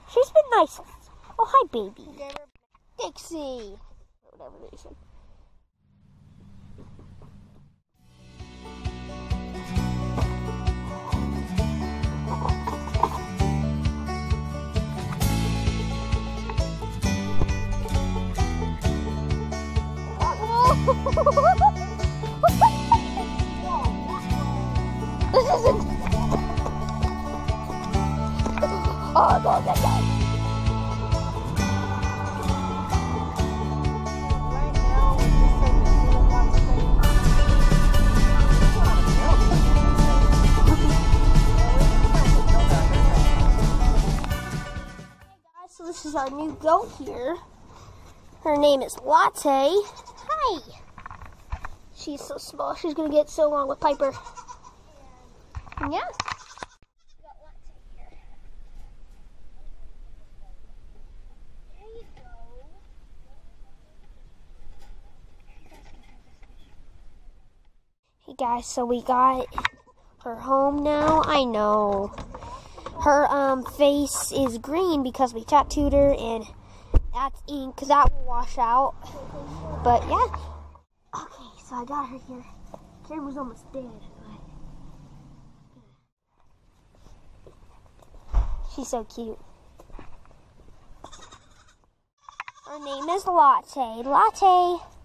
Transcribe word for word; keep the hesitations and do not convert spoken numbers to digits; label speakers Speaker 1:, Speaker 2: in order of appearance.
Speaker 1: She's been nice. Oh, hi, baby. Dixie. Whatever they said. This isn't. Oh, no, no, no. So this is our new goat here. Her name is Latte. Hi. She's so small. She's gonna get so along with Piper. Yeah. Hey guys, so we got her home now. I know. Her um face is green because we tattooed her, and that's ink because that will wash out. But yeah. Okay, so I got her here. Camera's almost dead. She's so cute. Her name is Latte. Latte.